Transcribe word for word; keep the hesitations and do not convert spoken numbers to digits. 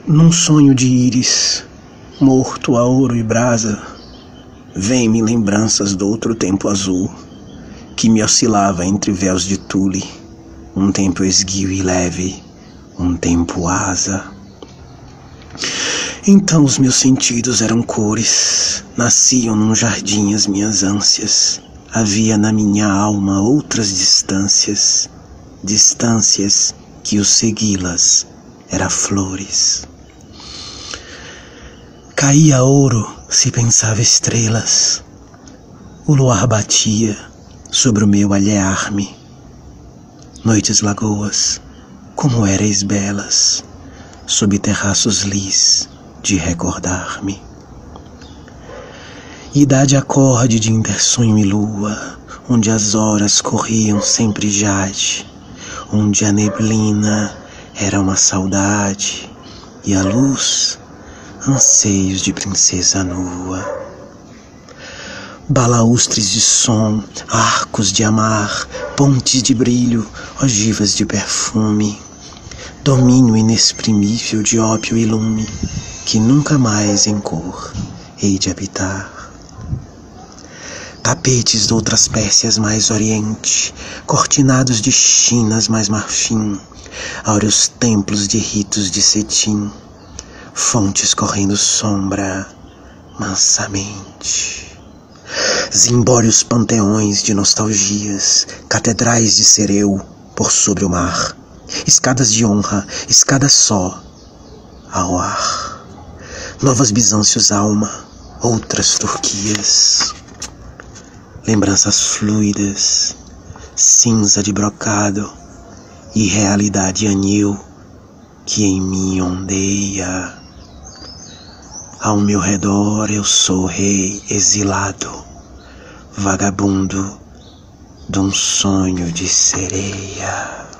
Num sonho de íris, morto a ouro e brasa, vêm-me lembranças do outro tempo azul, que me oscilava entre véus de tule, um tempo esguio e leve, um tempo asa. Então os meus sentidos eram cores, nasciam num jardim as minhas ânsias, havia na minha alma outras distâncias, distâncias que o segui-las era flores. Caía ouro se pensava estrelas, o luar batia sobre o meu alhear-me. Noites lagoas, como éreis belas, sob terraços lis de recordar-me. Idade acorde de intersonho e lua, onde as horas corriam sempre jade, onde a neblina era uma saudade e a luz anseios de princesa nua. Balaústres de som, arcos de amar, pontes de brilho, ogivas de perfume, domínio inexprimível de ópio e lume, que nunca mais em cor hei de habitar. Tapetes de outras Pérsias mais oriente, cortinados de chinas mais marfim, áureos templos de ritos de cetim, fontes correndo sombra mansamente. Zimbórios panteões de nostalgias, catedrais de cereu por sobre o mar, escadas de honra, escada só ao ar. Novas Bizâncios alma, outras Turquias. Lembranças fluidas, cinza de brocado e realidade anil que em mim ondeia. Ao meu redor eu sou rei exilado, vagabundo de um sonho de sereia.